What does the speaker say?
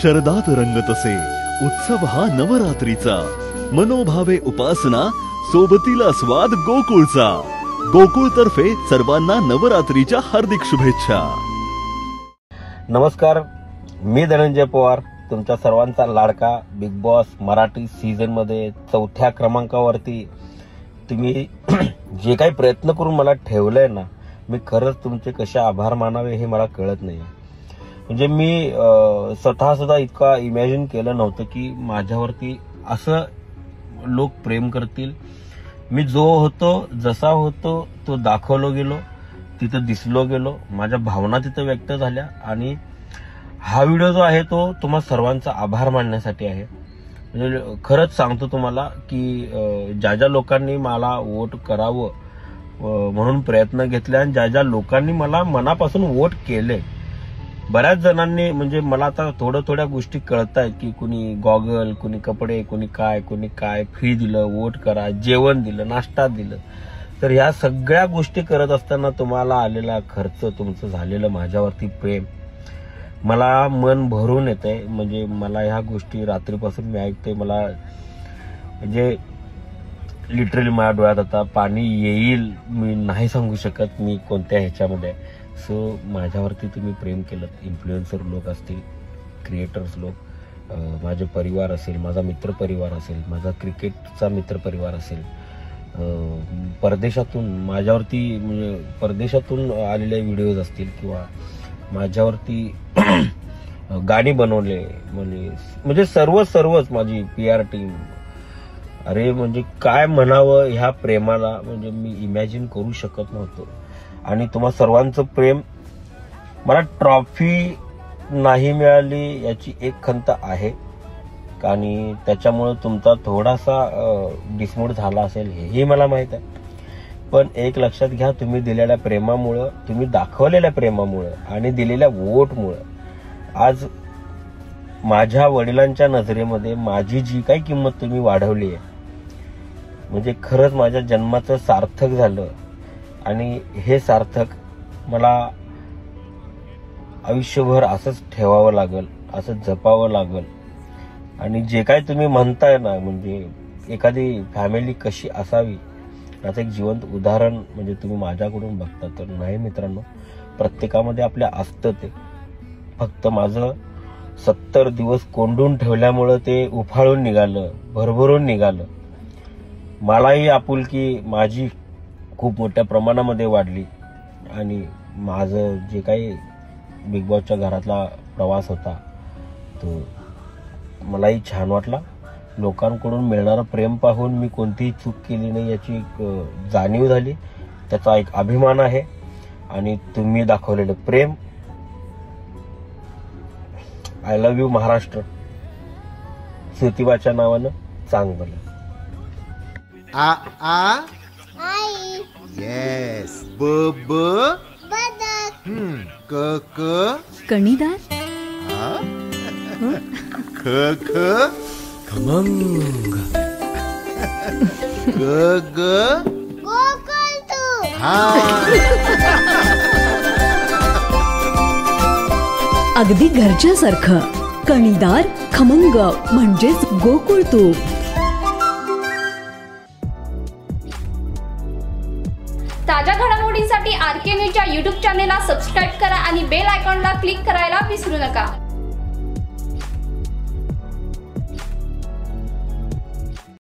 शरदात रंगतसे उत्सव हा नवरात्रीचा, मनोभावे उपासना सोबतीला स्वाद गोकुळचा। गोकुळ तर्फे सर्वांना नवरात्रीच्या हार्दिक शुभेच्छा। नमस्कार, मी धनंजय पवार, तुमच्या सर्वांचा लाडका बिग बॉस मराठी सीझन मध्ये 4थ्या क्रमांकावरती तुम्ही जे काही प्रयत्न करून मला ठेवलंय ना, मी खरंच तुमचे कसे आभार मानावे हे मला कळत नाही। म्हणजे मी स्वतः सुद्धा इतका इमॅजिन केलं नव्हतं की माझ्यावरती असं लोक प्रेम करतील। मी जो होतो जसा होतो तो दाखवलो गेलो, तिथं दिसलो गेलो, माझ्या भावना तिथं व्यक्त झाल्या। आणि हा व्हिडिओ जो आहे तो तुम्हा सर्वांचा आभार मानण्यासाठी आहे। म्हणजे खरंच सांगतो तुम्हाला की ज्या ज्या लोकांनी मला वोट करावं म्हणून प्रयत्न घेतले आणि ज्या ज्या लोकांनी मला मनापासून वोट केले, बऱ्याच जणांनी म्हणजे मला आता थोड्या गोष्टी कळतायत की कुणी गॉगल, कुणी कपडे, कुणी काय फ्री दिलं, वोट करा, जेवण दिलं, नाश्ता दिलं। तर ह्या सगळ्या गोष्टी करत असताना तुम्हाला आलेला खर्च, तुमचं झालेलं माझ्यावरती प्रेम मला मन भरून येतंय। म्हणजे मला ह्या गोष्टी रात्रीपासून मी ऐकतोय, मला म्हणजे लिटरली माझ्या डोळ्यात आता पाणी येईल, मी नाही सांगू शकत मी कोणत्या ह्याच्यामध्ये। सो माझ्यावरती तुम्ही प्रेम केलं, इन्फ्लुएन्सर लोक असतील, क्रिएटर्स लोक, माझे परिवार असेल, माझा मित्र परिवार असेल, माझा क्रिकेटचा मित्र परिवार असेल, परदेशातून माझ्यावरती म्हणजे परदेशातून आलेले व्हिडिओज असतील किंवा माझ्यावरती गाणी बनवले, म्हणजे सर्वच माझी PR टीम, अरे म्हणजे काय म्हणावं ह्या प्रेमाला, म्हणजे मी इमॅजिन करू शकत नव्हतो। आणि तुम्हा सर्वांचं प्रेम, मला ट्रॉफी नाही मिळाली याची एक खंत आहे आणि त्याच्यामुळे तुमचा थोडासा डिसमूड झाला असेल हेही मला माहित आहे। पण एक लक्षात घ्या, तुम्ही दिलेल्या प्रेमामुळं, तुम्ही दाखवलेल्या प्रेमामुळं आणि दिलेल्या वोटमुळं आज माझ्या वडिलांच्या नजरेमध्ये माझी जी काही किंमत तुम्ही वाढवली आहे, म्हणजे खरंच माझ्या जन्माचं सार्थक झालं। आणि हे सार्थक मला आयुष्यभर असंच ठेवावं लागेल, असंच जपावं लागेल। आणि जे काय तुम्ही म्हणताय ना, म्हणजे एखादी फॅमिली कशी असावी याचं एक जिवंत उदाहरण म्हणजे तुम्ही माझ्याकडून बघता, तर नाही मित्रांनो, प्रत्येकामध्ये आपल्या असतं ते। फक्त माझं 70 दिवस कोंडून ठेवल्यामुळं ते उफाळून निघालं, भरभरून निघालं। मलाही आपुलकी माझी खूप मोठ्या प्रमाणामध्ये वाढली आणि माझं जे काही बिग बॉसच्या घरातला प्रवास होता तो मलाही छान वाटला। लोकांकडून मिळणारं प्रेम पाहून मी कोणतीही चूक केली नाही याची एक जाणीव झाली, त्याचा एक अभिमान आहे। आणि तुम्ही दाखवलेलं प्रेम, आय लव्ह यू महाराष्ट्र, सुतिवाच्या नावानं चांग भलं। आई येस, ब बदक क कणीदार, ख खमंग, ग गोकुळ तू अगदी घरच्यासारखं कणीदार खमंग म्हणजेच गोकुळ तूप। ताज्या घडामोडींसाठी RK न्यूजच्या YouTube चॅनेलला सबस्क्राईब करा आणि बेल आयकॉनला क्लिक करायला विसरू नका।